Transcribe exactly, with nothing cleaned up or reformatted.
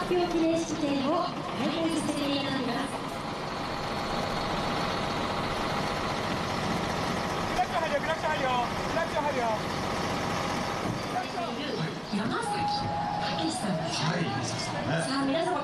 発表記念式典を開催させていただきます。 クラッチ入るよ、クラッチ入るよ、クラッチ入るよ。 山崎武さんです。はい、さあ皆様